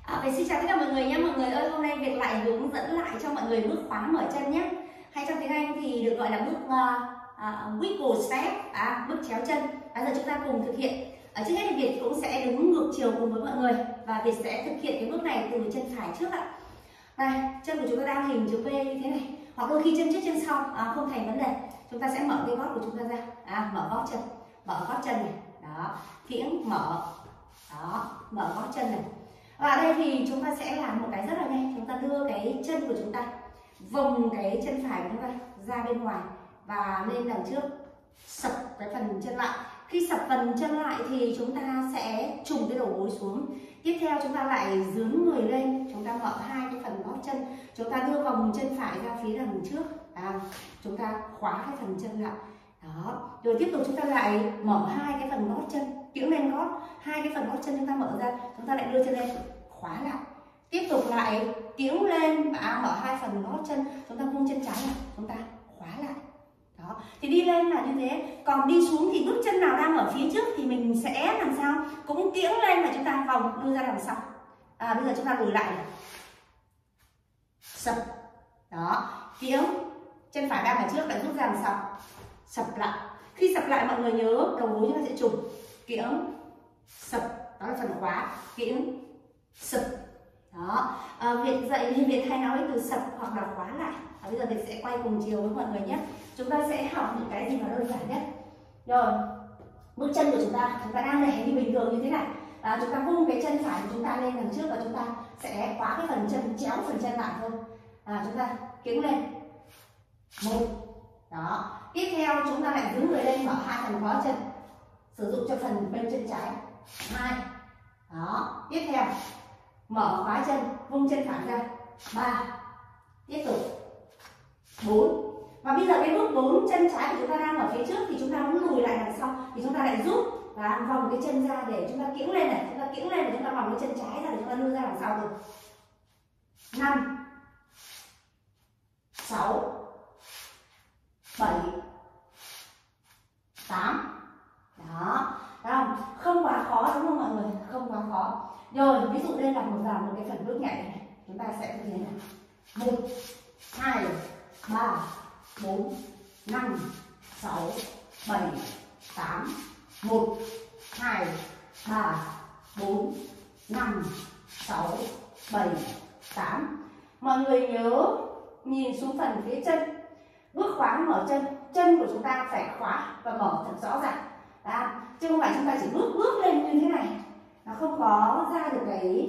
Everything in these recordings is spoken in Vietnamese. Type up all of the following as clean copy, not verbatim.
Xin chào tất cả mọi người nhé. Mọi người ơi, hôm nay Việt lại hướng dẫn lại cho mọi người bước khóa mở chân nhé. Hay trong tiếng Anh thì được gọi là bước wiggle step, bước chéo chân. Bây giờ chúng ta cùng thực hiện. Trước hết thì Việt cũng sẽ đứng ngược chiều cùng với mọi người và Việt sẽ thực hiện cái bước này từ chân phải trước ạ. Đây, chân của chúng ta đang hình chữ V như thế này, hoặc đôi khi chân trước chân sau không thành vấn đề. Chúng ta sẽ mở cái gót của chúng ta ra, mở gót chân, mở gót chân này, đó, kiễng mở, đó, mở gót chân này. Và ở đây thì chúng ta sẽ làm một cái rất là nhanh. Chúng ta đưa cái chân của chúng ta vòng cái chân phải của chúng ta ra bên ngoài và lên đằng trước, sập cái phần chân lại. Khi sập phần chân lại thì chúng ta sẽ trùng cái đầu gối xuống. Tiếp theo chúng ta lại dướn người lên, chúng ta mở hai cái phần gót chân, chúng ta đưa vòng chân phải ra phía đằng trước, chúng ta khóa cái phần chân lại. Đó, rồi tiếp tục chúng ta lại mở hai cái phần gót chân, kiễng lên gót, hai cái phần gót chân chúng ta mở ra, chúng ta lại đưa chân lên, khóa lại. Tiếp tục lại kiễng lên và mở hai phần gót chân, chúng ta vung chân trái lại, chúng ta khóa lại. Đó, thì đi lên là như thế, còn đi xuống thì bước chân nào đang ở phía trước thì mình sẽ làm sao cũng kiễng lên và chúng ta vòng đưa ra đằng sau. Bây giờ chúng ta lùi lại này, sập, đó, kiễng, chân phải đang ở trước lại rút ra đằng sau, sập lại. Khi sập lại mọi người nhớ đầu gối chúng ta sẽ trùng, kiễng, sập, đó là phần khóa, kiễng, sập. Đó, Việt dạy thì Việt hay nói từ sập hoặc là khóa lại. Bây giờ Việt sẽ quay cùng chiều với mọi người nhé. Chúng ta sẽ học những cái gì mà đơn giản nhất. Rồi, bước chân của chúng ta đang để như bình thường như thế này. Chúng ta vung cái chân phải của chúng ta lên đằng trước và chúng ta sẽ khóa cái phần chân, chéo phần chân lại thôi. Chúng ta kiễng lên, một, đó. Tiếp theo chúng ta lại đứng người lên, mở hai phần gót chân, sử dụng cho phần bên chân trái, hai, đó. Tiếp theo mở khóa chân, vung chân phải ra, ba, tiếp tục, 4. Và bây giờ cái bước 4 chân trái của chúng ta đang ở phía trước thì chúng ta muốn lùi lại đằng sau thì chúng ta lại rút và vòng cái chân ra để chúng ta kiễng lên này, chúng ta kiễng lên để chúng ta vòng cái chân trái ra để chúng ta đưa ra đằng sau rồi. 5, 6, 7, 8. Đó, không quá khó đúng không mọi người? Không quá khó. Rồi, ví dụ đây là một cái phần bước nhảy này, chúng ta sẽ thực hiện này. 1, 2, 3, 4, 5, 6, 7, 8. 1, 2, 3, 4, 5, 6, 7, 8. Mọi người nhớ nhìn xuống phần phía chân. Bước khóa mở chân, chân của chúng ta phải khóa và mở thật rõ ràng. Chứ không phải chúng ta chỉ bước lên như thế này. Nó không có ra được cái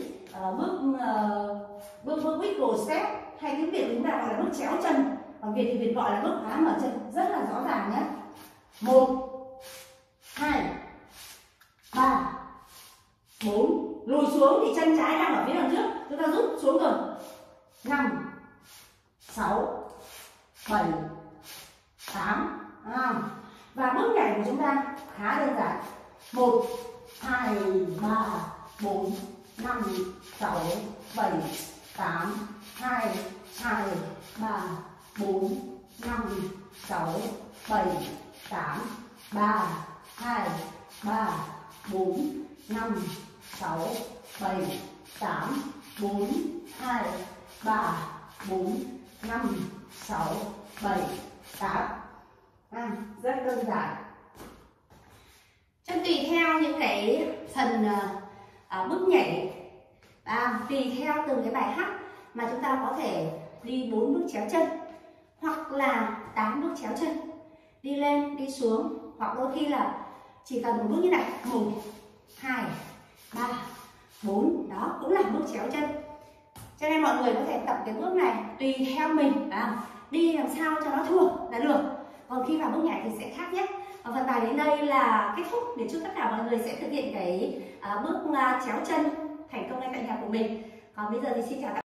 bước wiggle step, hay tiếng Việt chúng ta gọi là bước chéo chân. Còn Việt thì Việt gọi là bước khóa mở chân, rất là rõ ràng nhé. 1, 2, 3, 4. Lùi xuống thì chân trái đang ở phía đằng trước, chúng ta rút xuống rồi. 5, 6, 7, 8. Và bước nhảy của chúng ta khá đơn giản. 1, 2, 3, 4, 5, 6, 7, 8. 2, 2, 3, 4, 5, 6, 7, 8. 3, 2, 3, 4, 5, 6, 7, 8. 4, 2, 3, 4, 5, 6, 7, 8. Rất đơn giản. Chân tùy theo những cái phần bước nhảy, tùy theo từng cái bài hát mà chúng ta có thể đi 4 bước chéo chân hoặc là 8 bước chéo chân, đi lên đi xuống, hoặc đôi khi là chỉ cần một bước như này, 1, 2, 3, 4, đó cũng là bước chéo chân. Cho nên mọi người có thể tập cái bước này tùy theo mình, đi làm sao cho nó thuộc là được. Còn khi vào bước nhảy thì sẽ khác nhé. Phần bài đến đây là kết thúc, để chúc tất cả mọi người sẽ thực hiện cái bước chéo chân thành công ngay tại nhà của mình. Còn bây giờ thì xin chào các bạn.